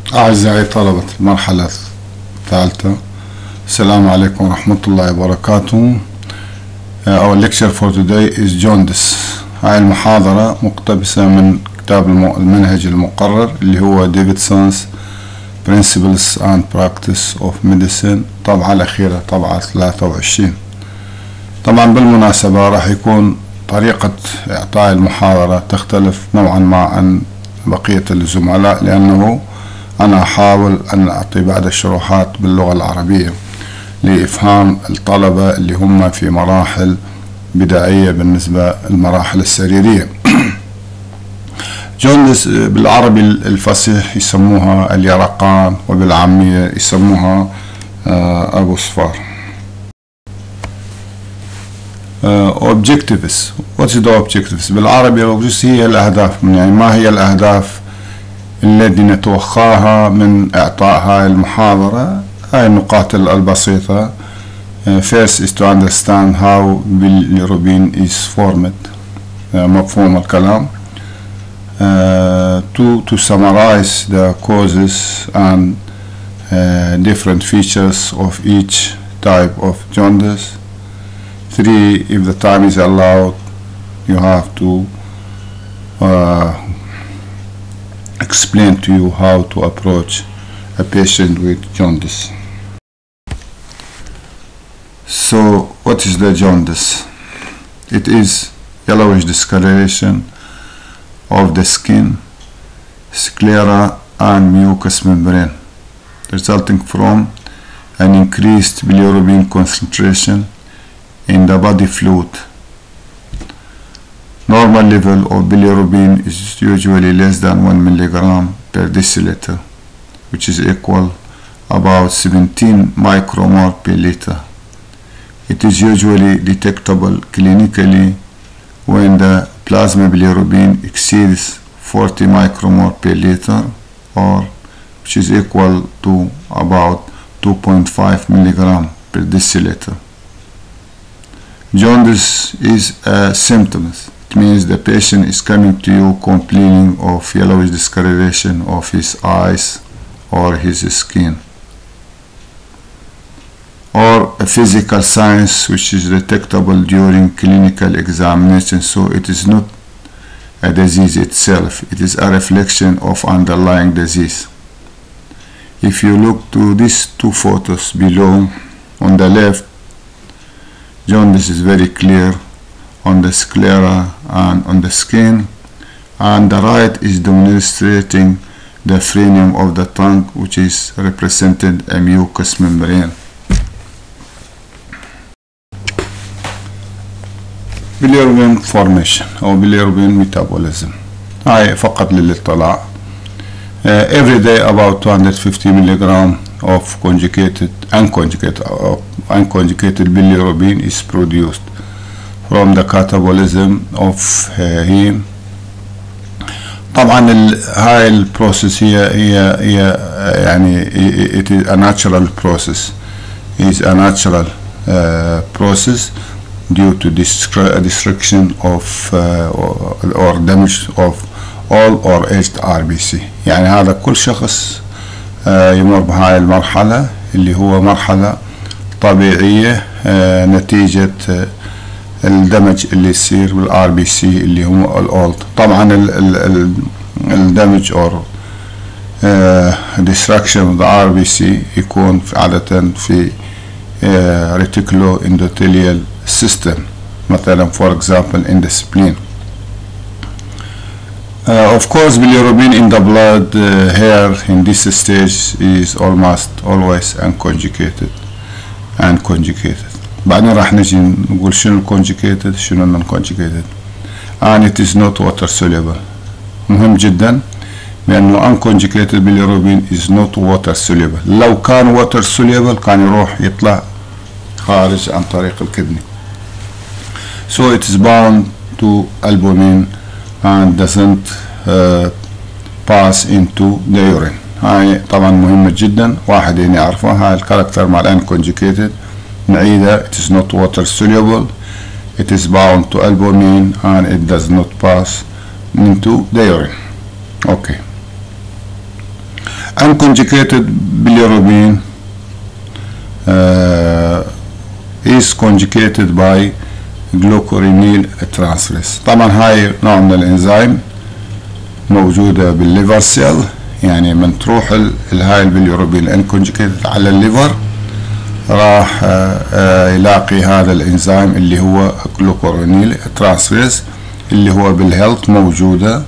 أعزائي طلبة المرحلة الثالثة، السلام عليكم ورحمة الله وبركاته. Our lecture for today is jaundice. هاي المحاضرة مقتبسة من كتاب المنهج المقرر اللي هو ديفيدسون's Principles and Practice of Medicine، طبعة الأخيرة طبعة 23. طبعا بالمناسبة راح يكون طريقة إعطاء المحاضرة تختلف نوعا ما عن بقية الزملاء، لأنه أنا أحاول أن أعطي بعض الشروحات باللغة العربية لإفهام الطلبة اللي هم في مراحل بدائية بالنسبة للمراحل السريرية. جوندس بالعربي الفصيح يسموها اليرقان، وبالعامية يسموها أبو صفار. objectives. what is the objectives بالعربي؟ هي الأهداف، يعني ما هي الأهداف التي نتوخاها من إعطاء هاي المحاضرة؟ هاي النقاط البسيطة. first is to understand how bilirubin is formed، مفهوم الكلام. to summarize the causes and different features of each type of jaundice. 3, if the time is allowed, you have to explain to you how to approach a patient with jaundice. So what is the jaundice? It is yellowish discoloration of the skin, sclera and mucous membrane, resulting from an increased bilirubin concentration in the body fluid. Normal level of bilirubin is usually less than 1 milligram per deciliter, which is equal about 17 micromole per liter. It is usually detectable clinically when the plasma bilirubin exceeds 40 micromole per liter, or which is equal to about 2.5 milligram per deciliter. Jaundice is a symptom. It means the patient is coming to you complaining of yellowish discoloration of his eyes or his skin, or a physical signs which is detectable during clinical examination. So it is not a disease itself, it is a reflection of underlying disease. If you look to these two photos below, on the left, jaundice is very clear on the sclera and on the skin, and the right is demonstrating the frenum of the tongue, which is represented a mucous membrane. bilirubin formation أو bilirubin metabolism، هاي فقط للاطلاع. Every day about 250 milligram of unconjugated bilirubin is produced from the catabolism of heme. طبعا هاي البروسيس هي يعني it is a natural process, process due to destruction of or damage of all or aged RBC. يعني هذا كل شخص يمر بهاي المرحلة اللي هو مرحلة طبيعية نتيجة الدمج اللي يصير بالار بي سي اللي هو الاولد. طبعا الدمج or destruction of the RBC يكون عادة في reticulo endothelial system، مثلا for example in the spleen. Of course bilirubin in the blood here in this stage is almost always unconjugated. بعدين راح نجي نقول شنو conjugated شنو non conjugated. and it is not water soluble. مهم جدا لأنه unconjugated bilirubin is not water soluble. لو كان water soluble كان يروح يطلع خارج عن طريق الكدني. So it is bound to albumin and doesn't pass into the urine. هاي طبعا مهمة جدا، واحد يعني يعرفها. هاي الكاركتر مع unconjugated نعيدها. It is not water soluble, it is bound to albumin and it does not pass into the urine. Okay. unconjugated bilirubin is conjugated by glucuronil transferase. طبعا هاي نوع من الانزيم موجودة بالليفر سيل، يعني من تروح هاي البليروبين انكونجكيتد على الليفر راح يلاقي هذا الانزيم اللي هو جلوكورونيل ترانسفيرز اللي هو بالهيلث موجودة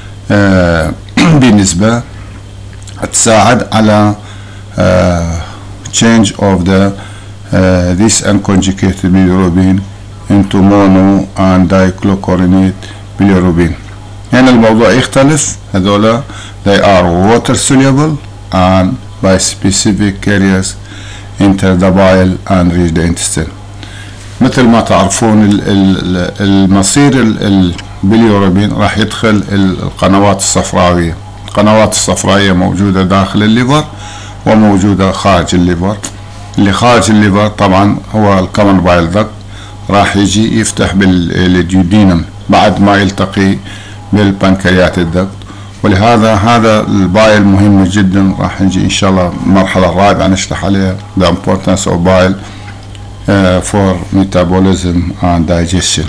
بنسبة تساعد على change of the this unconjugated bilirubin into mono and diglucuronate bilirubin. هنا الموضوع يختلف، هذولا they are water soluble and by specific carriers enter the bile and reach the intestine. مثل ما تعرفون المصير البليروبين راح يدخل القنوات الصفراوية. القنوات الصفراوية موجودة داخل الليفر وموجودة خارج الليفر. اللي خارج الليفر طبعا هو الكومن بايل داكت، راح يجي يفتح بالديودينم بعد ما يلتقي بالبنكريات الدكت، ولهذا هذا البايل مهم جدا. راح نجي ان شاء الله المرحلة الرابعة نشرح عليها the importance of bile for metabolism and digestion.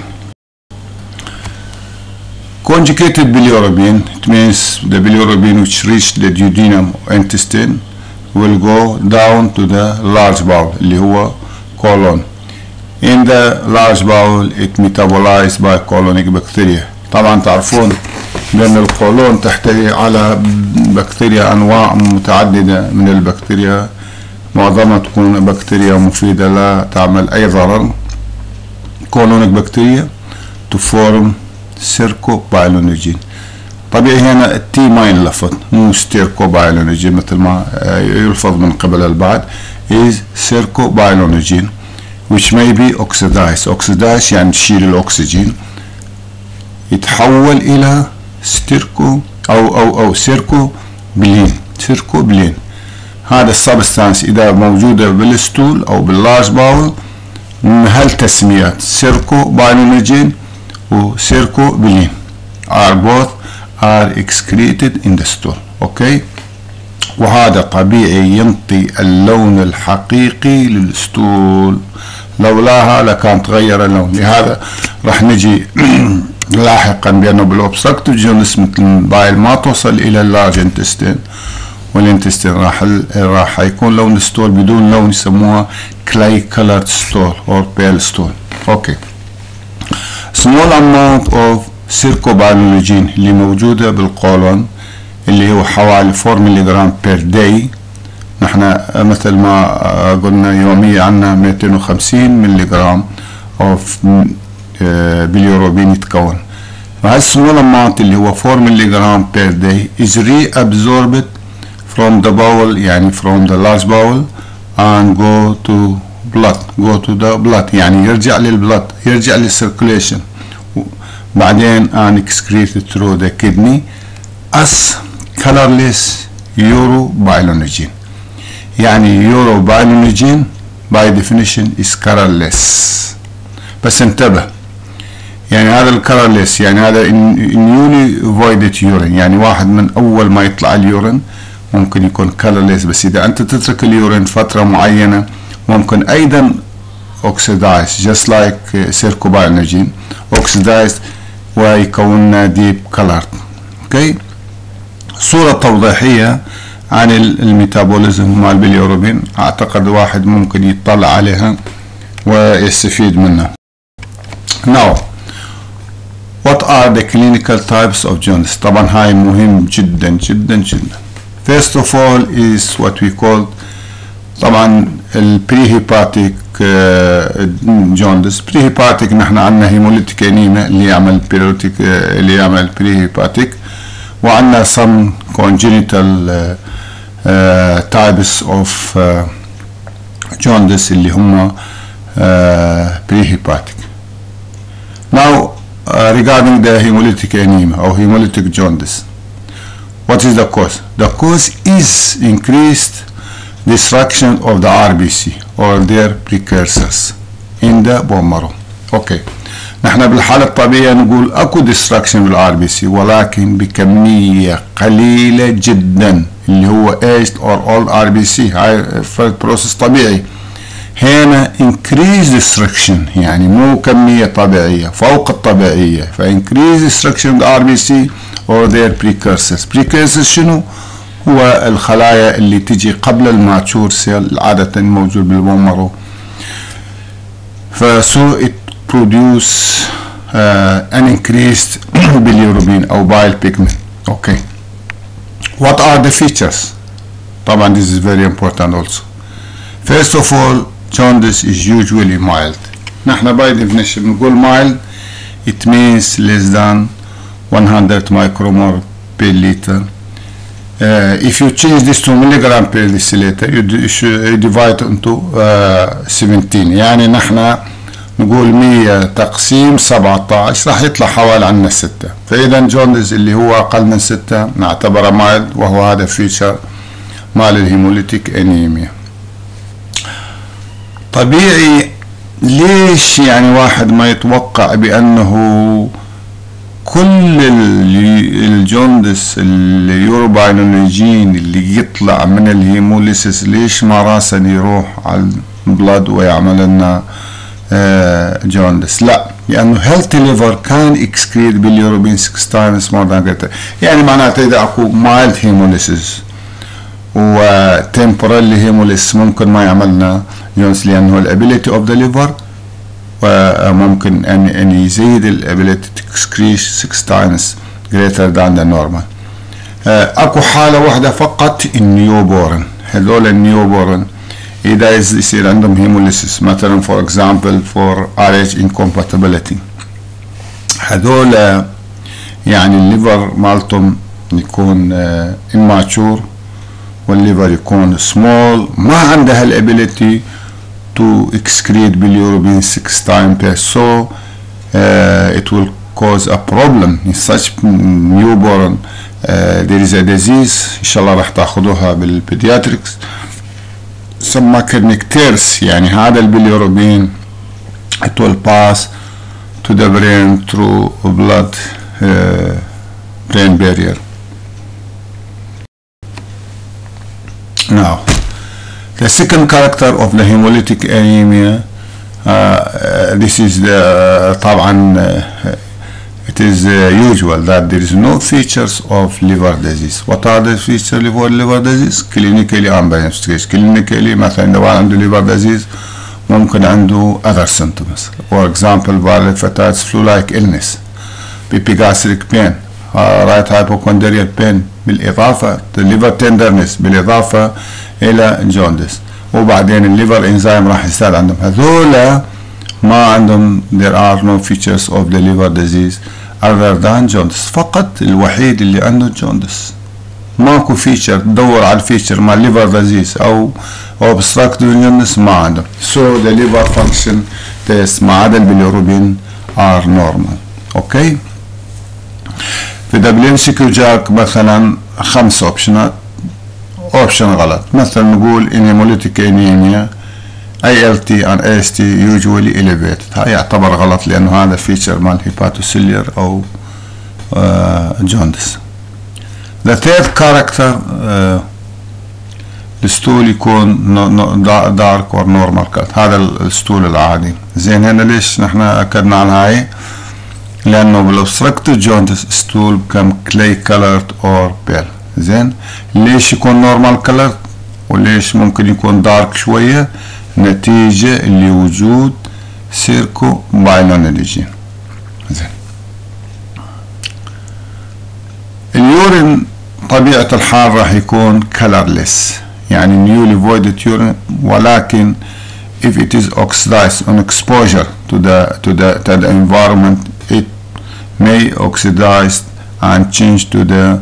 Conjugated bilirubin, it means the bilirubin which reach the duodenum or intestine will go down to the large bowel اللي هو colon. In the large bowel it metabolized by colonic bacteria. طبعا تعرفون بأن القولون تحتوي على بكتيريا أنواع متعددة من البكتيريا، معظمها تكون بكتيريا مفيدة لا تعمل أي ضرر. كولونيك بكتيريا تفورم سيركوبايلونيجين. طبيعي هنا التي ما ينلفظ، مو ستيركوبايلونيجين مثل ما يلفظ من قبل البعض، is سيركوبايلونيجين which may be oxidized. oxidized يعني تشيل الأكسجين، يتحول إلى ستيركو أو سيركوبلين. هذا السبستانس إذا موجودة بالستول أو باللارج باول هالتسميات سيركوبايلونيجين وسيركوبلين are both are excreted in the stool. أوكي، وهذا طبيعي ينطي اللون الحقيقي للستول، لولاها لكان تغير اللون. لهذا راح نجي لاحقا بأنه بالأوبستراكتيف جوندس مثل البايل ما توصل إلى اللارج انتستين، والانتستين راح يكون لون الستول بدون لون، يسموها clay colored stool or pale stool. اوكي، small amount of سيركوبايلونيجين اللي موجودة بالقولون اللي هو حوالي 4 ملغ بير داي. نحن مثل ما قلنا يوميا عنا 250 ملغ اوف بليروبين يتكون. فهذا السمول اماونت اللي هو 4 ملغ بير داي is reabsorbed from the bowel، يعني from the large bowel and go to the blood، يعني يرجع للبلد، يرجع للcirculation، بعدين and excreted through the kidney as colorless urobilinogen. يعني urobilinogen by definition is colorless. بس انتبه، يعني هذا الكلرليس يعني هذا newly voided urine، يعني واحد من أول ما يطلع اليورين ممكن يكون colorless، بس إذا أنت تترك اليورين فترة معينة ممكن أيضا oxidize just like سيركوبايلونيجين oxidized ويكون deep colored. اوكي، صورة توضيحية عن الميتابوليزم مع البليروبين اعتقد واحد ممكن يطلع عليها ويستفيد منها. Now what are the clinical types of jaundice؟ طبعا هاي مهم جدا جدا جدا. First of all is what we call طبعا البريهيباتيك جوندس. بريهيباتيك نحن عندنا هيموليتيك انيميا اللي يعمل بيروتيك اللي يعمل بريهيباتيك، وعندنا some congenital types of jaundice اللي هم prehepatic. Now regarding the hemolytic anemia or hemolytic jaundice, what is the cause? The cause is increased destruction of the RBC or their precursors in the bone marrow. اوكي، نحن بالحالة الطبيعية نقول اكو destruction بالار بي سي ولكن بكمية قليلة جدا اللي هو aged or old RBC، هاي بروسيس طبيعي. هنا increased destruction يعني مو كمية طبيعية، فوق الطبيعية، ف increased destruction of RBC or their precursors شنو؟ هو الخلايا اللي تجي قبل الماتشور سيل، عادة موجود بالبومرو. so it produce an increased bilirubin أو bile pigment. okay. What are the features? طبعا this is very important also. First of all, jaundice is usually mild. نحن by definition نقول mild, it means less than 100 micromole per liter. If you change this to milligram per deciliter, you divide into 17. يعني نحن نقول 100 تقسيم 17 راح يطلع حوالي عنا 6. فإذا جوندس اللي هو أقل من 6 نعتبره مايلد، وهو هذا فيتشر مال الهيموليتيك انيميا. طبيعي ليش يعني واحد ما يتوقع بأنه كل الجوندس اليوروباينولوجين اللي يطلع من الهيموليسيس ليش ما راسا يروح على البلد ويعمل لنا جوندس؟ لا، لأنه healthy liver can excrete bilirubin 6 times more than greater. يعني معناته إذا أكو mild hemolysis و temporal hemolysis ممكن ما يعملنا جوندس، لأنه الability of the liver وممكن أن يزيد الability to excrete 6 times greater than the normal. أكو حالة واحدة فقط النيوبورن. هذول النيوبورن إذا يصير عندهم هيموليسيس مثلا for example for RH incompatibility، هذول يعني الليفر مالتهم يكون immature والليفر يكون small، ما عندها الابيليتي to excrete bilirubin 6 times per so it will cause a problem in such newborn. There is a disease إن شاء الله راح تاخذوها بالبيدياتريكس سمى كرنيكتيرس. يعني هذا البيليروبين it will pass to the brain through blood brain barrier. Now the second character of the hemolytic anemia, this is the طبعا it is usual that there is no features of liver disease. What are the features of liver disease? Clinically undiagnosed. Clinically مثلا لو عنده liver disease ممكن عنده other symptoms. For example, viral hepatitis flu-like illness, epigastric pain, right hypochondrial pain، بالإضافة liver tenderness، بالإضافة إلى jaundice. وبعدين الليفر انزيم راح يزداد عندهم. هذولا ما عندهم there are no features of the liver disease other than jaundice. فقط الوحيد اللي عنده jaundice، ماكو فيتشر تدور على الفيتشر مع liver disease أو obstructive jaundice ما عنده. So the liver function test ما عدا البيليروبين are normal. اوكي. في WMCQ جاك مثلا 5 اوبشنات، اوبشن غلط. مثلا نقول in hemolytic anemia ALT and AST usually elevated، هاي يعتبر غلط لأنه هذا فيتشر مال هيباتوسيلير أو جوندس. The third character الستول يكون دارك or normal color، هذا الستول العادي. زين هنا ليش نحن أكدنا على هاي؟ لأنه بالobstructive jaundice ستول become clay colored or pale. زين ليش يكون نورمال كلر وليش ممكن يكون دارك شوية؟ نتيجة لوجود سيركو بايلونيلوجين. زين اليورين طبيعة الحال راح يكون colorless، يعني newly voided urine، ولكن if it is oxidized on exposure to the environment it may oxidize and change to the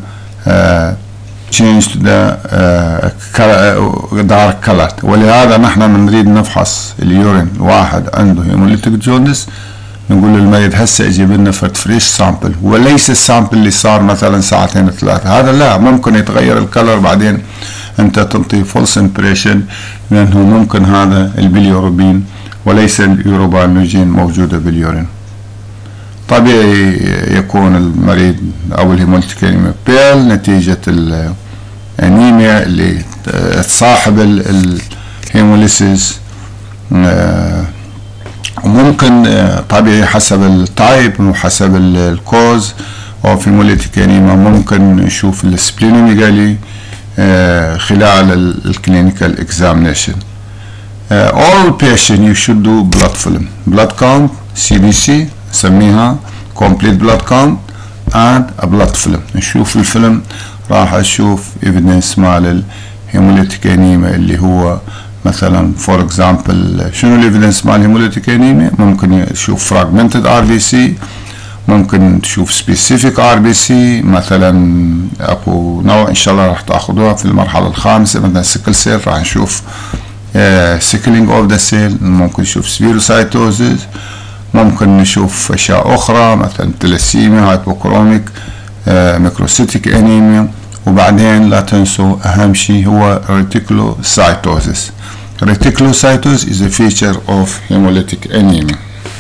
dark color. ولهذا نحن نريد نفحص اليورين واحد عنده هيموليتيك جوندس، نقول للمريض هسه يجيب لنا فريش سامبل، وليس السامبل اللي صار مثلا 2 3 ساعات. هذا لا، ممكن يتغير الكلر بعدين انت تنطي فولس امبريشن، لانه ممكن هذا البيليروبين وليس اليوروباينولوجين موجوده باليورين. طبيعي يكون المريض او الهيموليتيك انيميا بيل نتيجة انيميا اللي تصاحب الهيموليسيس. وممكن طبيعي حسب التايب وحسب الكوز اوف هيموليتيك انيميا ممكن نشوف السبلينوميجالي خلال الكلينيكال اكزامينيشن. all patient you should do blood film, blood count, CBC نسميها complete blood count and a blood film. نشوف الفيلم راح اشوف evidence مال الهيموليتيك انيميا اللي هو مثلا for example شنو الايفيدنس مال الهيموليتيك انيميا. ممكن تشوف fragmented RBC، ممكن تشوف specific RBC. مثلا اكو نوع ان شاء الله راح تاخذوها في المرحله الخامسه مثلا سيكل سيل، راح نشوف sickling of the cell. ممكن نشوف spherocytosis، ممكن نشوف اشياء اخرى مثلا تلاسيميا، هايبوكروميك، ميكروسيتيك انيميا. وبعدين لا تنسوا اهم شيء هو reticulocytosis. Reticulocytosis is a feature of hemolytic anemia.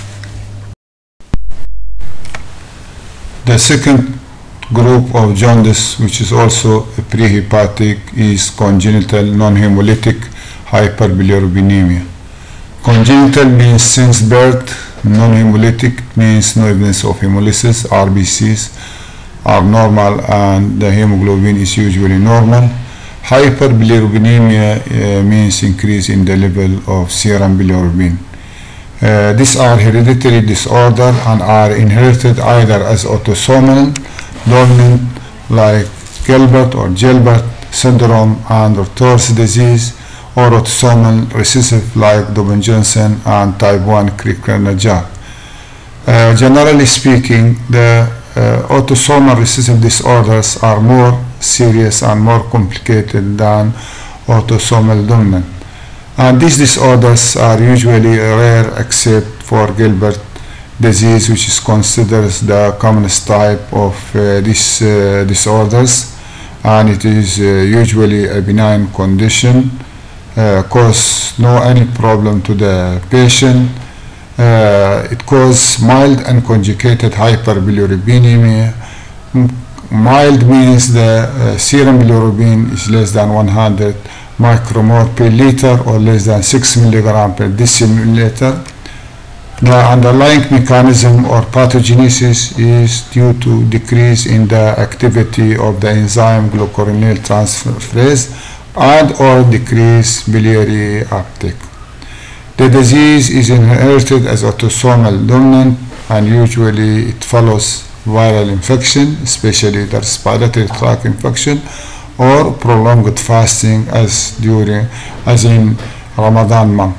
The second group of jaundice, which is also a prehepatic, is congenital non-hemolytic hyperbilirubinemia. Congenital means since birth. Non-hemolytic means no evidence of hemolysis. RBCs are normal and the hemoglobin is usually normal. Hyperbilirubinemia means increase in the level of serum bilirubin. These are hereditary disorder and are inherited either as autosomal dominant like Gilbert or Gilbert syndrome and Torres disease, or autosomal recessive like Dobbin-Johnson and type 1 Crigler-Najjar. Generally speaking, the autosomal recessive disorders are more serious and more complicated than autosomal dominant. And these disorders are usually rare except for Gilbert disease, which is considered the commonest type of these disorders, and it is usually a benign condition, cause no any problem to the patient. It causes mild unconjugated hyperbilirubinemia. Mild means the serum bilirubin is less than 100 micromole per liter or less than 6 milligram per deciliter. The underlying mechanism or pathogenesis is due to decrease in the activity of the enzyme glucuronidase transferase and or decrease biliary uptake. The disease is inherited as autosomal dominant, and usually it follows viral infection, especially the respiratory tract infection, or prolonged fasting as in Ramadan month.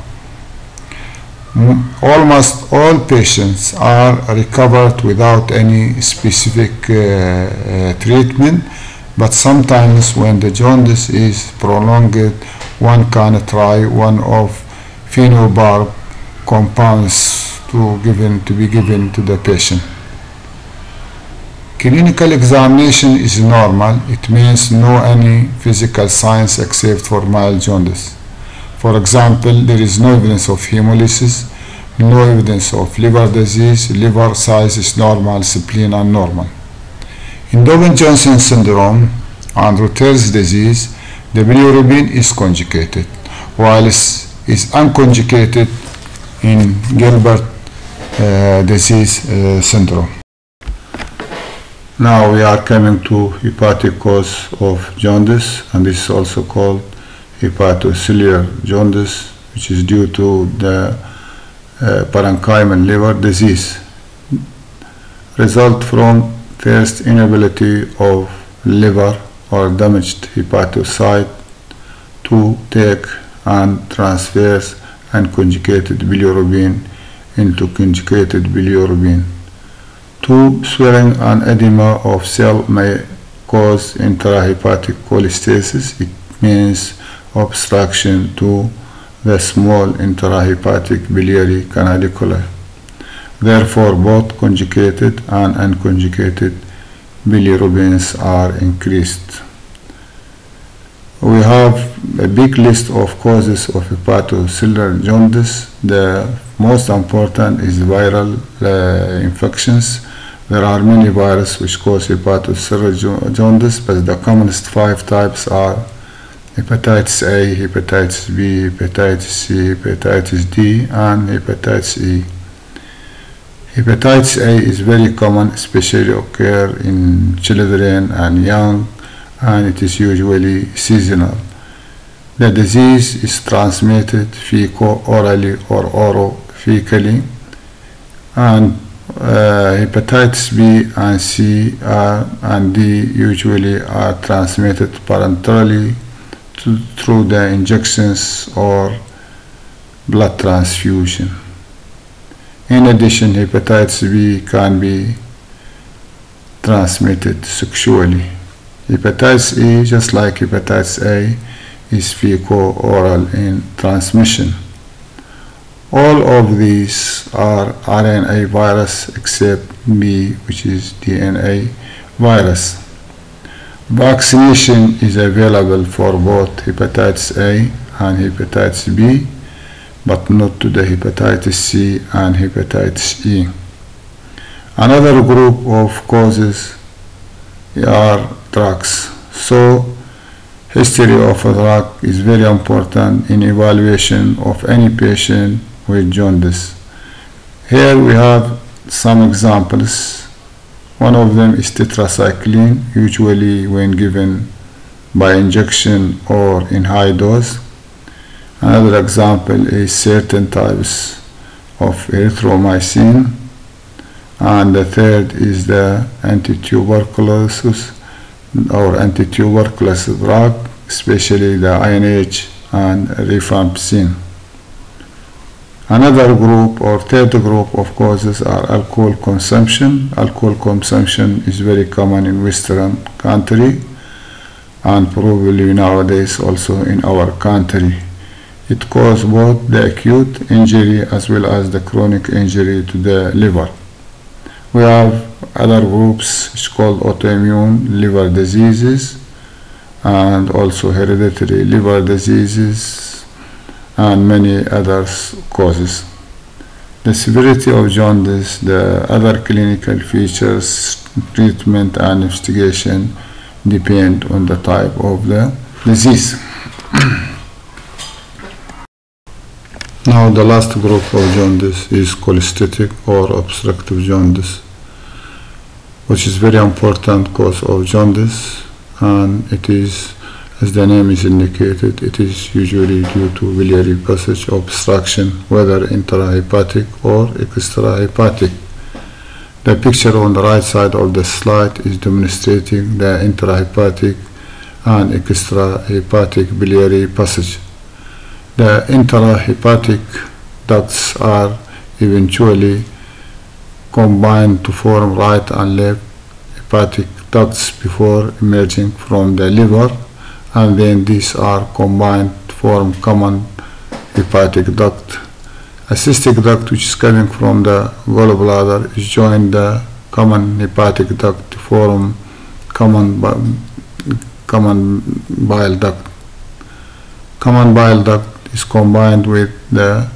Almost all patients are recovered without any specific treatment, but sometimes when the jaundice is prolonged, one can try one of phenobarb compounds to be given to the patient. Clinical examination is normal. It means no any physical signs except for mild jaundice. For example, there is no evidence of hemolysis, no evidence of liver disease, liver size is normal, spleen are normal. In Dobbin-Johnson syndrome and Reuters disease, the bilirubin is conjugated, while it is unconjugated in Gilbert disease syndrome. Now we are coming to hepatic cause of jaundice, and this is also called hepatocellular jaundice, which is due to the parenchymal liver disease. Result from first inability of liver or damaged hepatocyte to take and transfers unconjugated bilirubin into conjugated bilirubin. 2. Swelling and edema of cell may cause intrahepatic cholestasis. It means obstruction to the small intrahepatic biliary canaliculi. Therefore, both conjugated and unconjugated bilirubins are increased. We have a big list of causes of hepatocellular jaundice. The most important is viral infections There are many viruses which cause hepatocellular jaundice, but the commonest 5 types are hepatitis A, hepatitis B, hepatitis C, hepatitis D, and hepatitis E. Hepatitis A is very common, especially occur in children and young, and it is usually seasonal. The disease is transmitted fecal-orally or oro-fecally, and hepatitis B and C and D usually are transmitted parenterally through the injections or blood transfusion. In addition, hepatitis B can be transmitted sexually. Hepatitis E, just like hepatitis A, is fecal-oral in transmission. All of these are RNA virus except B, which is DNA virus. Vaccination is available for both hepatitis A and hepatitis B, but not to the hepatitis C and hepatitis E. Another group of causes are drugs. So history of a drug is very important in evaluation of any patient with jaundice. Here we have some examples. One of them is tetracycline, usually when given by injection or in high dose. Another example is certain types of erythromycin, and the third is the antituberculosis or antituberculosis drug, especially the INH and rifampicin. Another group or third group of causes are alcohol consumption. Alcohol consumption is very common in Western country and probably nowadays also in our country. It causes both the acute injury as well as the chronic injury to the liver. We have other groups which called autoimmune liver diseases and also hereditary liver diseases and many other causes. The severity of jaundice, the other clinical features, treatment and investigation depend on the type of the disease. Now the last group of jaundice is cholestatic or obstructive jaundice, which is very important cause of jaundice, and it is, as the name is indicated, it is usually due to biliary passage obstruction, whether intrahepatic or extrahepatic. The picture on the right side of the slide is demonstrating the intrahepatic and extrahepatic biliary passage. The intrahepatic ducts are eventually combined to form right and left hepatic ducts before emerging from the liver, and then these are combined to form common hepatic duct. A cystic duct which is coming from the gallbladder is joined the common hepatic duct to form common bile duct. Common bile duct is combined with the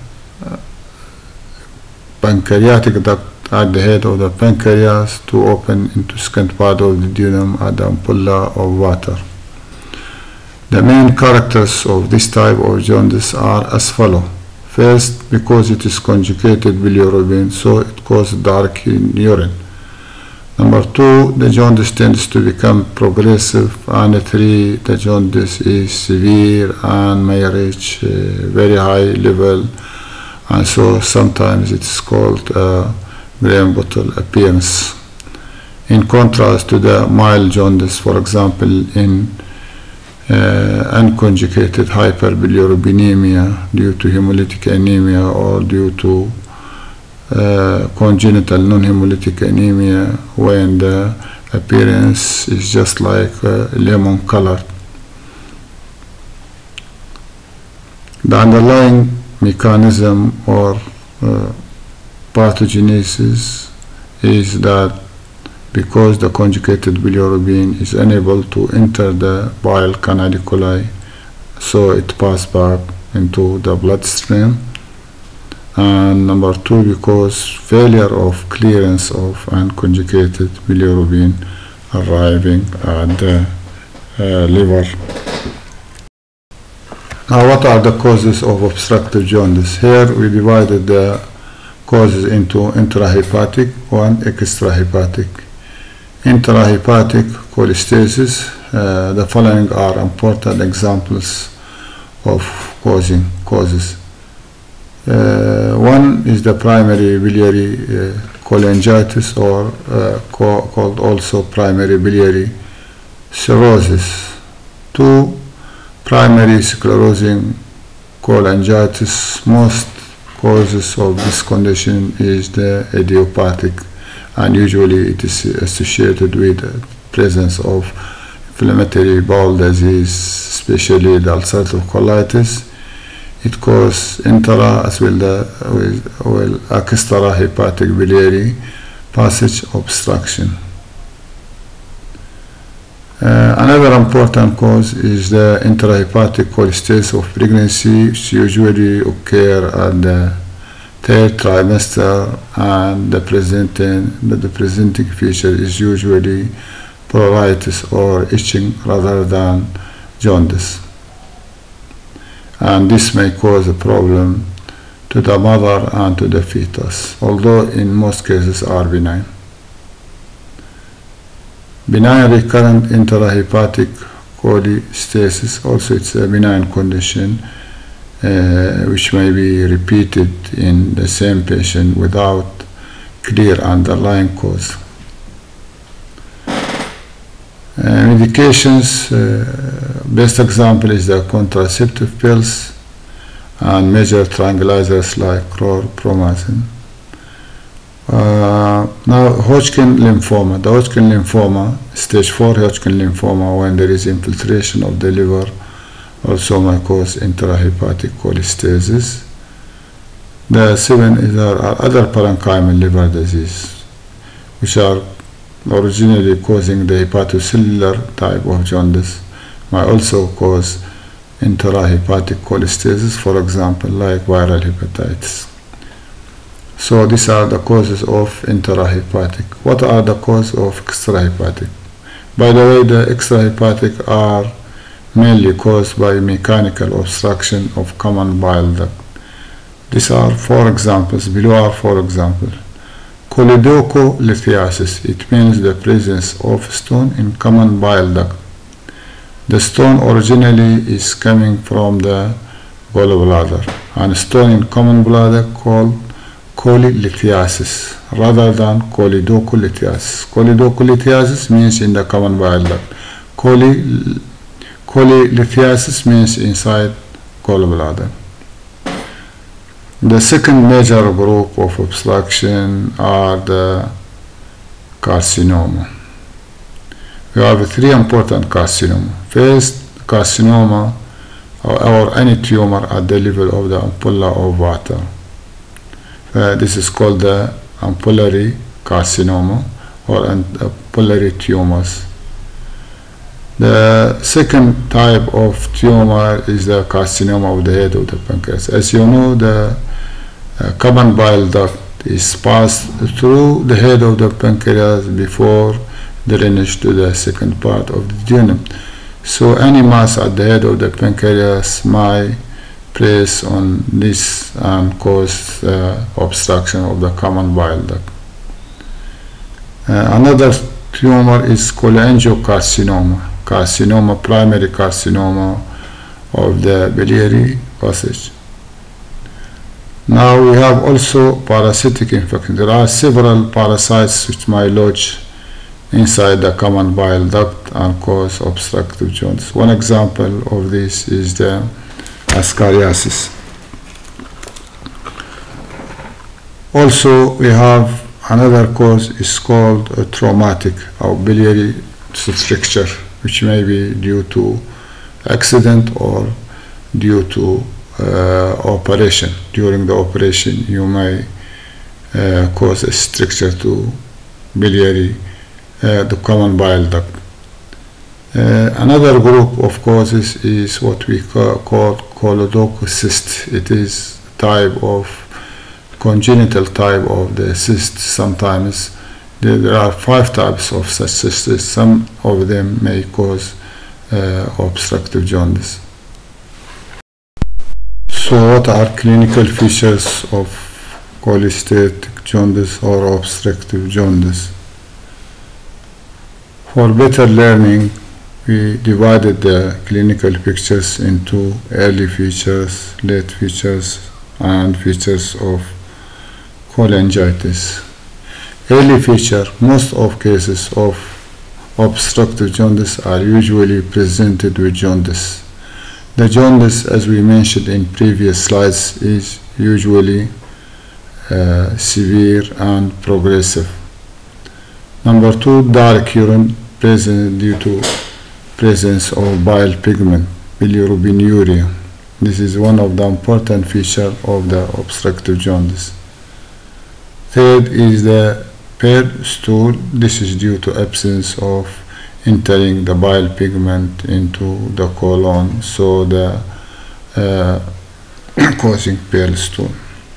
pancreatic duct at the head of the pancreas to open into second part of the duodenum at the ampulla of water. The main characters of this type of jaundice are as follows. First, because it is conjugated bilirubin, so it causes dark urine. Number two, the jaundice tends to become progressive. And three, the jaundice is severe and may reach very high level, and so sometimes it's called graham bottle appearance. In contrast to the mild jaundice, for example, in unconjugated hyperbilirubinemia due to hemolytic anemia or due to congenital non-hemolytic anemia, when the appearance is just like lemon color. The underlying mechanism or pathogenesis is that because the conjugated bilirubin is unable to enter the bile canaliculi, so it passes back into the bloodstream, and number 2 because failure of clearance of unconjugated bilirubin arriving at the liver. Now, what are the causes of obstructive jaundice? Here we divided the causes into intrahepatic and extrahepatic. Intrahepatic cholestasis, the following are important examples of causes. One is the primary biliary cholangitis, or called also primary biliary cirrhosis. 2, primary sclerosing cholangitis. Most causes of this condition is the idiopathic, and usually it is associated with the presence of inflammatory bowel disease, especially the ulcerative colitis. It causes intra as well as extrahepatic biliary passage obstruction. Another important cause is the intrahepatic cholestasis of pregnancy, which usually occur at the 3rd trimester, and the presenting feature is usually pruritus or itching rather than jaundice, and this may cause a problem to the mother and to the fetus, although in most cases are benign. Benign recurrent intrahepatic cholestasis, also it's a benign condition which may be repeated in the same patient without clear underlying cause. Medications, best example is the contraceptive pills and major tranquilizers like chlorpromazine. Now, Hodgkin lymphoma. The Hodgkin lymphoma, stage 4 Hodgkin lymphoma, when there is infiltration of the liver, also may cause intrahepatic cholestasis. The 7 is other parenchymal liver disease, which are originally causing the hepatocellular type of jaundice, may also cause intrahepatic cholestasis, for example, like viral hepatitis. So these are the causes of intrahepatic. What are the causes of extrahepatic? By the way, the extrahepatic are mainly caused by mechanical obstruction of common bile duct. These are 4 examples. Below are 4 examples. Cholelithiasis, it means the presence of stone in common bile duct. The stone originally is coming from the gallbladder, and stone in common bladder called cholelithiasis rather than choledocholithiasis. Choledocholithiasis means in the common bile duct. Cholelithiasis means inside gallbladder. The second major group of obstruction are the carcinoma. We have 3 important carcinoma. First, carcinoma or any tumor at the level of the ampulla of water. This is called the ampullary carcinoma or ampullary tumors. The second type of tumor is the carcinoma of the head of the pancreas. As you know, the common bile duct is passed through the head of the pancreas before drainage to the second part of the duodenum. So any mass at the head of the pancreas may press on this and cause obstruction of the common bile duct. Another tumor is cholangiocarcinoma, primary carcinoma of the biliary passage. Now we have also parasitic infection. There are several parasites which may lodge inside the common bile duct and cause obstructive jaundice. One example of this is the Ascariasis. Also, we have another cause is called traumatic or biliary stricture, which may be due to accident or due to operation. During the operation, you may cause a stricture to biliary, the common bile duct. Another group of causes is what we call choledochocyst. It is a type of congenital type of the cyst. Sometimes there are 5 types of such cysts. Some of them may cause obstructive jaundice. So what are clinical features of cholestatic jaundice or obstructive jaundice? For better learning, we divided the clinical pictures into early features, late features, and features of cholangitis. Early feature: most of cases of obstructive jaundice are usually presented with jaundice. The jaundice, as we mentioned in previous slides, is usually severe and progressive. Number 2, dark urine present due to presence of bile pigment, bilirubinuria. This is one of the important features of the obstructive jaundice. Third is the paired stool. This is due to absence of entering the bile pigment into the colon, so the causing pale stool.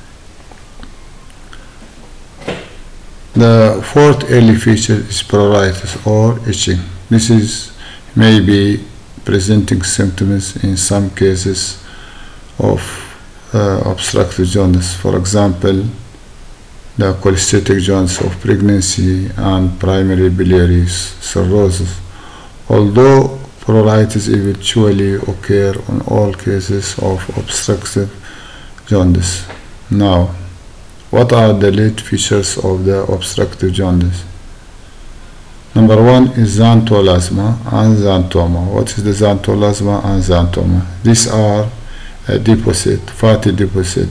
The fourth early feature is pruritus or itching. This is maybe presenting symptoms in some cases of obstructive jaundice. For example, the cholestatic jaundice of pregnancy and primary biliary cirrhosis. Although pruritus eventually occur in all cases of obstructive jaundice. Now, what are the late features of the obstructive jaundice? Number 1 is xanthelasma and xanthoma. What is the xanthelasma and xanthoma? These are deposit, fatty deposit,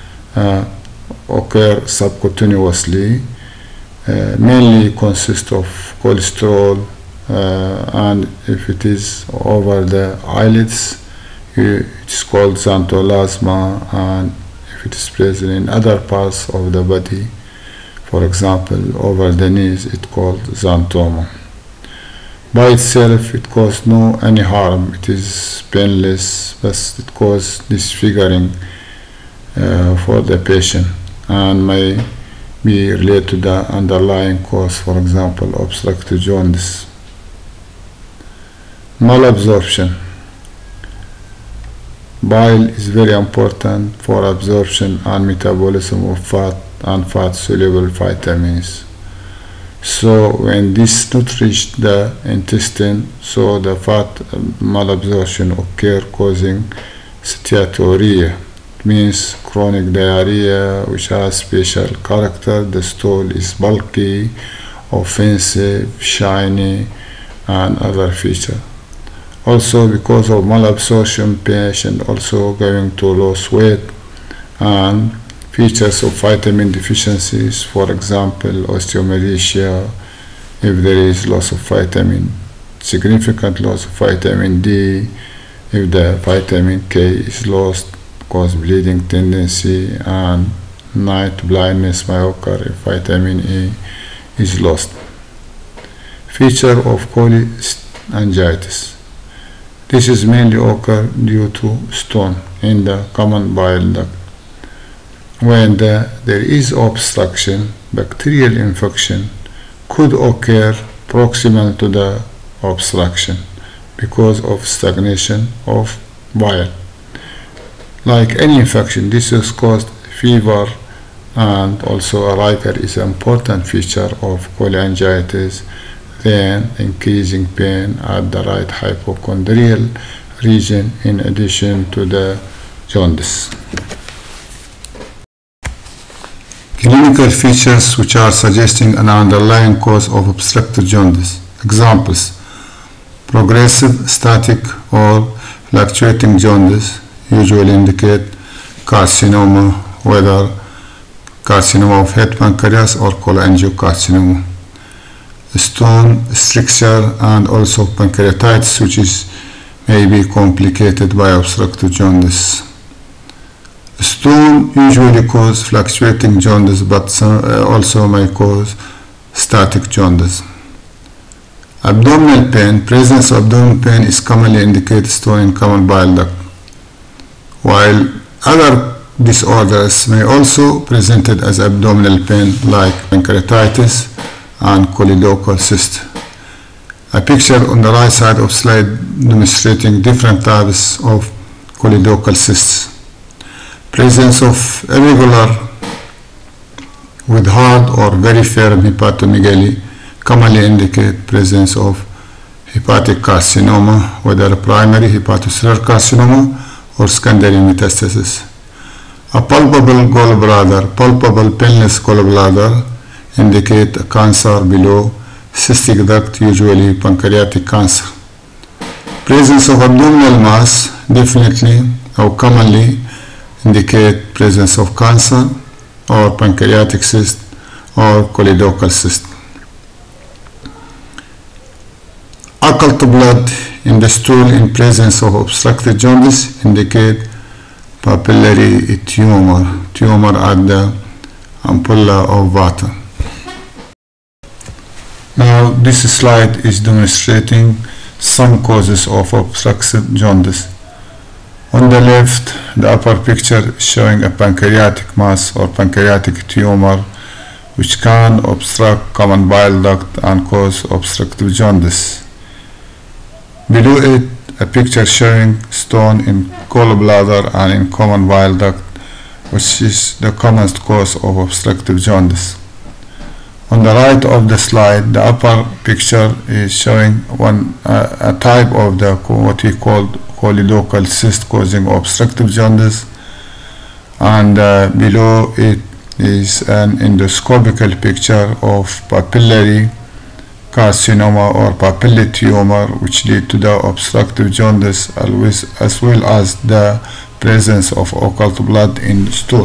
occur subcutaneously, mainly consist of cholesterol, and if it is over the eyelids, it is called xanthelasma, and if it is present in other parts of the body, for example over the knees, it called xanthoma. By itself it causes no any harm, it is painless, but it causes disfiguring for the patient and may be related to the underlying cause, for example obstructive jaundice. Malabsorption. Bile is very important for absorption and metabolism of fat and fat-soluble vitamins. So when this not reach the intestine, so the fat malabsorption occur, causing steatorrhea. It means chronic diarrhea which has special character. The stool is bulky, offensive, shiny, and other features. Also, because of malabsorption, patient also going to lose weight, and features of vitamin deficiencies, for example osteomalacia, if there is loss of vitamin, significant loss of vitamin D, if the vitamin K is lost, cause bleeding tendency, and night blindness may occur if vitamin E is lost. Feature of cholangitis. This is mainly occur due to stone in the common bile duct. When there is obstruction, bacterial infection could occur proximal to the obstruction because of stagnation of bile. Like any infection, this is caused fever, and also a rigor is an important feature of cholangitis, then increasing pain at the right hypochondrial region in addition to the jaundice. Clinical features which are suggesting an underlying cause of obstructive jaundice. Examples: progressive, static, or fluctuating jaundice usually indicate carcinoma, whether carcinoma of head, pancreas, or cholangiocarcinoma. Stone, stricture, and also pancreatitis, which may be complicated by obstructive jaundice. Stone usually cause fluctuating jaundice, but also may cause static jaundice. Abdominal pain. Presence of abdominal pain is commonly indicated stone in common bile duct, while other disorders may also present as abdominal pain like pancreatitis and choledochal cyst. A picture on the right side of slide demonstrating different types of choledochal cysts. Presence of irregular with hard or very firm hepatomegaly commonly indicate presence of hepatic carcinoma, whether primary hepatocellular carcinoma or secondary metastasis. A palpable gallbladder, palpable painless gallbladder indicate a cancer below cystic duct, usually pancreatic cancer. Presence of abdominal mass definitely or commonly indicate presence of cancer or pancreatic cyst or choledochal cyst. Occult blood in the stool in presence of obstructive jaundice indicate papillary tumor at the ampulla of Vater. Now this slide is demonstrating some causes of obstructive jaundice. On the left, the upper picture is showing a pancreatic mass or pancreatic tumor which can obstruct common bile duct and cause obstructive jaundice. Below it, a picture showing stone in gallbladder and in common bile duct, which is the commonest cause of obstructive jaundice. On the right of the slide, the upper picture is showing a type of the what we call choledochal cyst causing obstructive jaundice, and below it is an endoscopical picture of papillary carcinoma or papillary tumor which lead to the obstructive jaundice, as well as the presence of occult blood in the stool.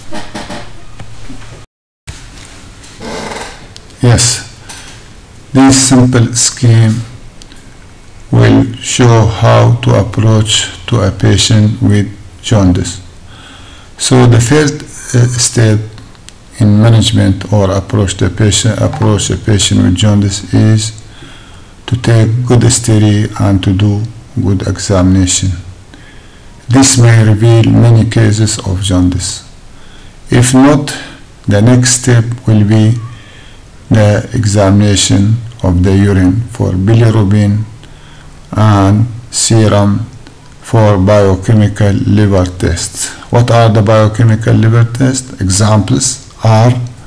Yes, this simple scheme will show how to approach to a patient with jaundice. So the first step in management or approach a patient with jaundice is to take good study and to do good examination. This may reveal many cases of jaundice. If not, the next step will be the examination of the urine for bilirubin and serum for biochemical liver tests. What are the biochemical liver tests? Examples are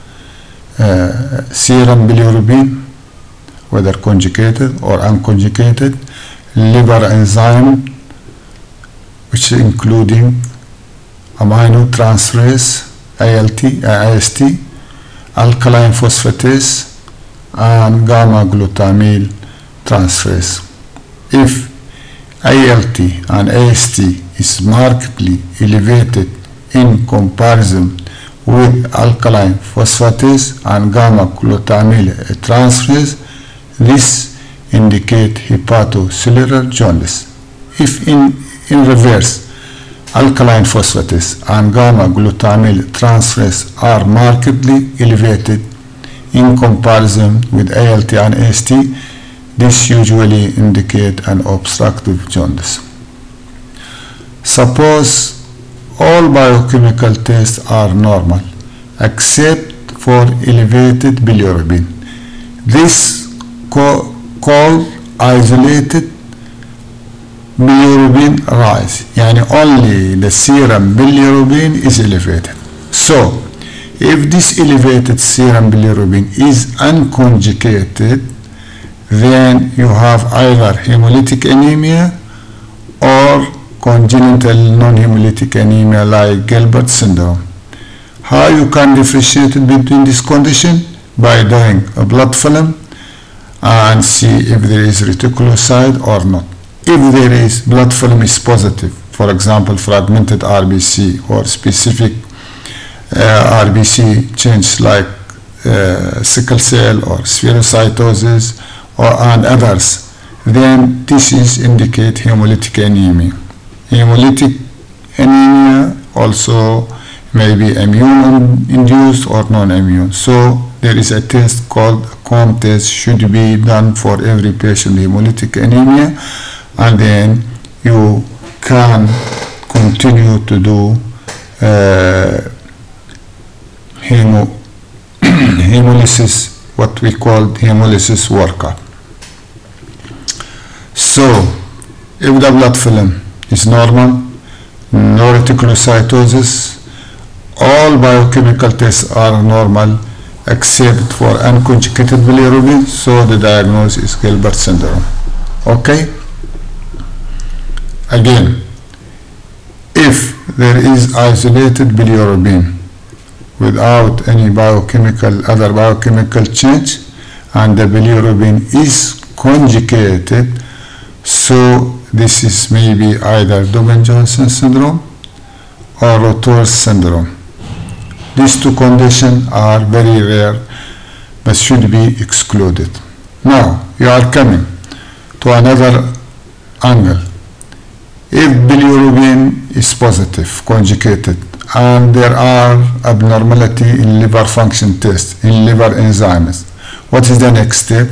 serum bilirubin, whether conjugated or unconjugated, liver enzyme, which is including aminotransferase, AST, alkaline phosphatase, and gamma glutamyl transferase. If ALT and AST is markedly elevated in comparison with alkaline phosphatase and gamma glutamyl transferase, this indicates hepatocellular jaundice. If in reverse, alkaline phosphatase and gamma glutamyl transferase are markedly elevated in comparison with ALT and AST, this usually indicates an obstructive jaundice. Suppose all biochemical tests are normal except for elevated bilirubin. This called isolated bilirubin rise, yani only the serum bilirubin is elevated. So if this elevated serum bilirubin is unconjugated, then you have either hemolytic anemia or congenital non-hemolytic anemia like Gilbert syndrome. How you can differentiate between this condition? By doing a blood film and see if there is reticulocyte or not. If there is, blood film is positive, for example fragmented RBC or specific RBC change like sickle cell or spherocytosis and others, then this is indicate hemolytic anemia. Hemolytic anemia also may be immune induced or non-immune. So there is a test called a COMB test should be done for every patient with hemolytic anemia, and then you can continue to do hemolysis, what we call hemolysis workup. So, if the blood film is normal, no reticulocytosis, all biochemical tests are normal except for unconjugated bilirubin, so the diagnosis is Gilbert syndrome. Okay? Again, if there is isolated bilirubin without any other biochemical change, and the bilirubin is conjugated, so this is maybe either Dubin-Johnson syndrome or Rotor's syndrome. These two conditions are very rare but should be excluded. Now, you are coming to another angle. If bilirubin is positive, conjugated, and there are abnormality in liver function test, in liver enzymes, what is the next step?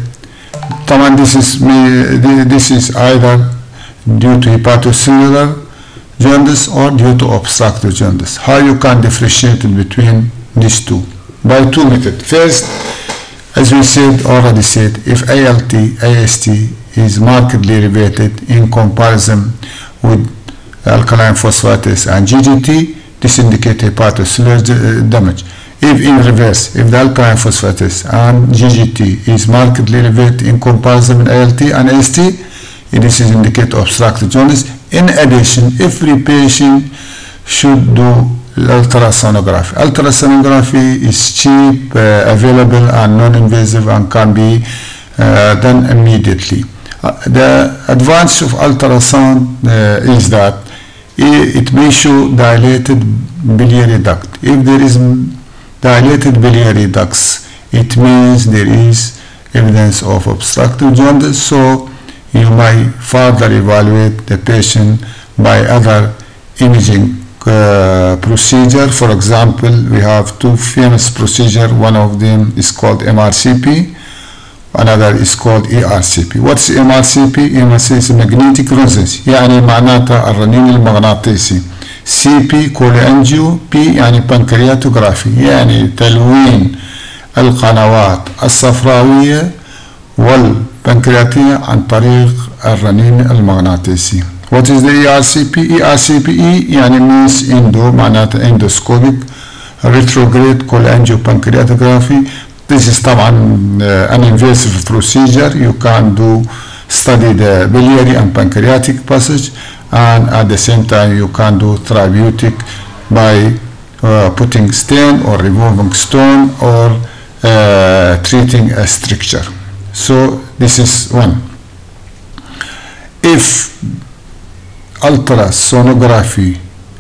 This is either due to hepatocellular jaundice or due to obstructive jaundice. How you can differentiate between these two? By two methods. First, as we already said, if ALT, AST is markedly elevated in comparison with alkaline phosphatase and GGT, this indicates hepatocellular damage. If in reverse, if the alkaline phosphatase and GGT is markedly elevated in comparison with ALT and AST, this is indicate obstructive jaundice. In addition, every patient should do ultrasonography. Ultrasonography is cheap, available and non-invasive and can be done immediately. The advantage of ultrasound is that it may show dilated biliary duct. If there is dilated biliary ducts, it means there is evidence of obstructive jaundice, so you might further evaluate the patient by other imaging procedure. For example, we have two famous procedures. One of them is called MRCP, another is called ERCP. What's MRCP? MRCP is magnetic resonance، يعني معناتها الرنين المغناطيسي. CP كولانجيو، P يعني بنكرياتوغرافي، يعني تلوين القنوات الصفراوية والبنكرياتية عن طريق الرنين المغناطيسي. What is the ERCP? ERCPE يعني means endo، معناتها endoscopic retrograde cholangiopancreatography. This is طبعا an invasive procedure. You can study the biliary and pancreatic passage, and at the same time you can do therapeutic by putting stent or removing stone or treating a stricture. So this is one. If ultrasonography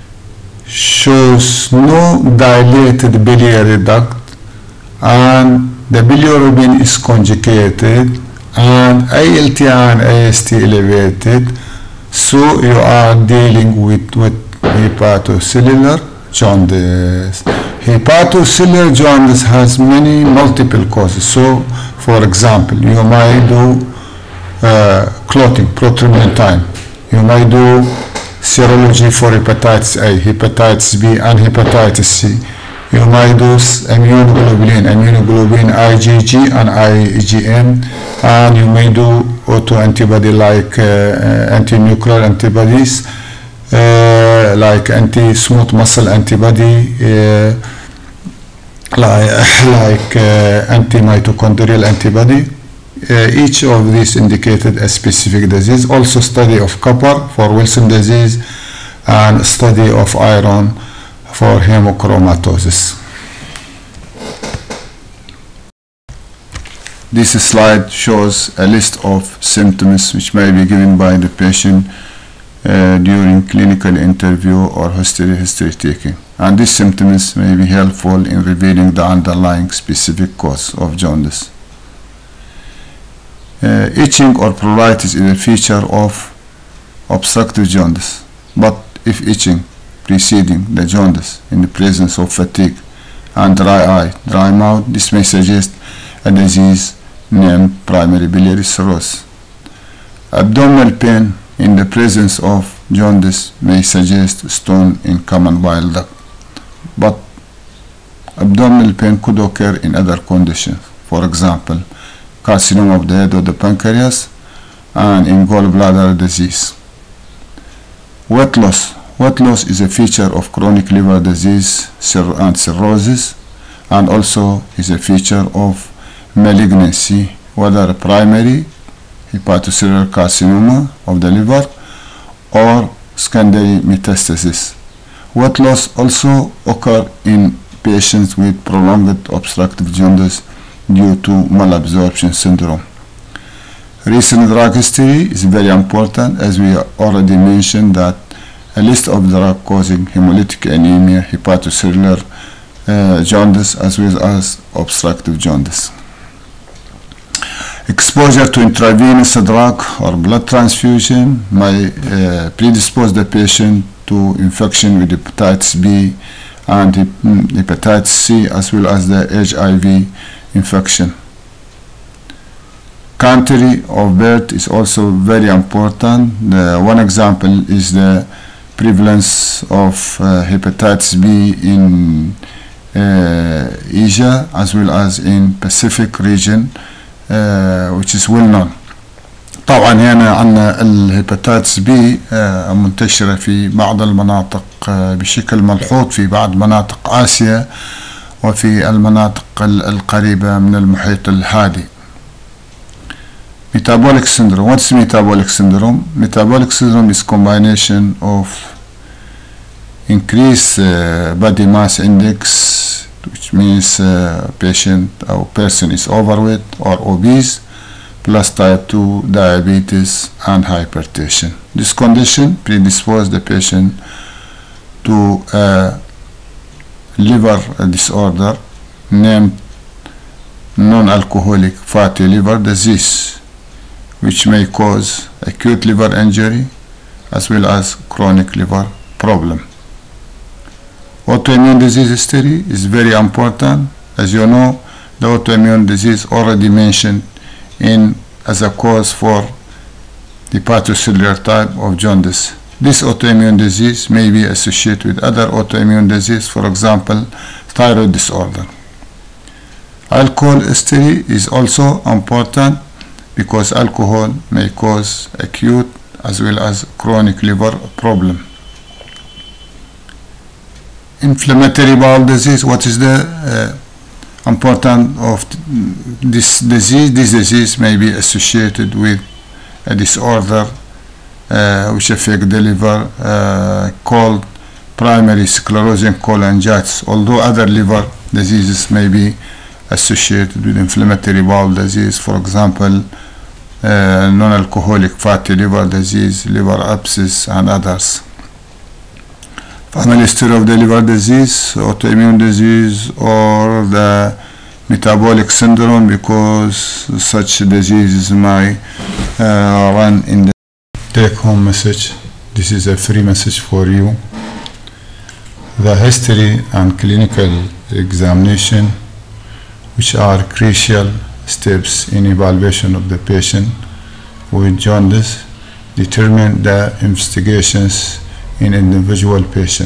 shows no dilated biliary duct and the bilirubin is conjugated and ALT and AST elevated, so you are dealing with hepatocellular jaundice. Hepatocellular jaundice has multiple causes. So, for example, you might do clotting, prothrombin. You might do serology for hepatitis A, hepatitis B, and hepatitis C. You might do immunoglobulin IgG and IgM, and you may do autoantibody like anti-nuclear antibodies, like anti-smooth muscle antibody, like anti-mitochondrial antibody. Each of these indicated a specific disease. Also study of copper for Wilson disease and study of iron for hemochromatosis. This slide shows a list of symptoms which may be given by the patient during clinical interview or history taking, and these symptoms may be helpful in revealing the underlying specific cause of jaundice. Itching or pruritus is a feature of obstructive jaundice, but if itching preceding the jaundice in the presence of fatigue and dry eye, dry mouth, this may suggest a disease named primary biliary cirrhosis. Abdominal pain in the presence of jaundice may suggest stone in common bile duct. but abdominal pain could occur in other conditions. For example, carcinoma of the head or the pancreas, and in gallbladder disease. Weight loss. Weight loss is a feature of chronic liver disease and cirrhosis, and also is a feature of malignancy, whether primary hepatocellular carcinoma of the liver or secondary metastasis. Weight loss also occurs in patients with prolonged obstructive jaundice due to malabsorption syndrome. Recent drug history is very important, as we already mentioned that a list of drugs causing hemolytic anemia, hepatocellular jaundice, as well as obstructive jaundice. Exposure to intravenous drug or blood transfusion may predispose the patient to infection with hepatitis B and hepatitis C, as well as the HIV infection. Country of birth is also very important. One example is the prevalence of hepatitis B in Asia as well as in Pacific region, which is well known. طبعا هنا عندنا الهيباتيتس بي منتشرة في بعض المناطق بشكل ملحوظ في بعض مناطق آسيا وفي المناطق القريبة من المحيط الهادي. Metabolic syndrome. What's metabolic syndrome? Metabolic syndrome is combination of increased body mass index, which means patient or person is overweight or obese, plus type 2 diabetes and hypertension. This condition predisposes the patient to liver disorder named non-alcoholic fatty liver disease, which may cause acute liver injury as well as chronic liver problem. Autoimmune disease history is very important. As you know, the autoimmune disease already mentioned as a cause for hepatocellular type of jaundice. This autoimmune disease may be associated with other autoimmune disease, for example, thyroid disorder. Alcohol history is also important because alcohol may cause acute as well as chronic liver problem. Inflammatory bowel disease. What is the importance of this disease? This disease may be associated with a disorder which affects the liver called primary sclerosing cholangitis, although other liver diseases may be associated with inflammatory bowel disease, for example, non-alcoholic fatty liver disease, liver abscess, and others. Family history of the liver disease, autoimmune disease, or the metabolic syndrome, because such diseases may run in the take-home message. This is a free message for you. The history and clinical examination, which are crucial steps in evaluation of the patient with jaundice, determine the investigations in individual patient.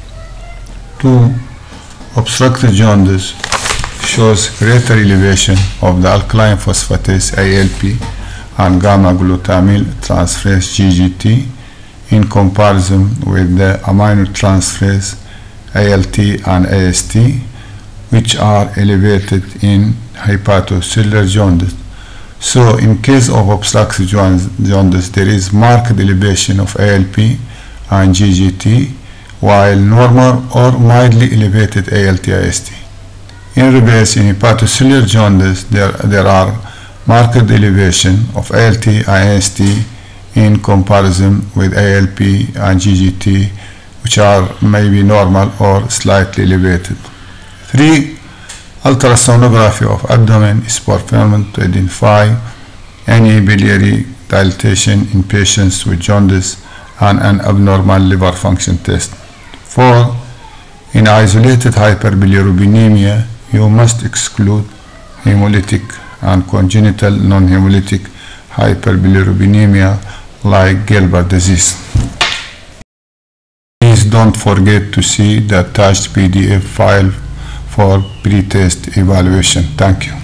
2. Obstructive jaundice shows greater elevation of the alkaline phosphatase ALP and gamma glutamyl transferase GGT in comparison with the aminotransferase ALT and AST, which are elevated in hepatocellular jaundice. So in case of obstructive jaundice, there is marked elevation of ALP and GGT, while normal or mildly elevated ALT-AST. In reverse, in hepatocellular jaundice, there are marked elevation of ALT and AST in comparison with ALP and GGT, which are maybe normal or slightly elevated. 3. Ultrasonography of abdomen is performed to identify any biliary dilatation in patients with jaundice and an abnormal liver function test. 4. In isolated hyperbilirubinemia, you must exclude hemolytic and congenital non-hemolytic hyperbilirubinemia like Gilbert disease. Please don't forget to see the attached PDF file for pre-test evaluation. Thank you.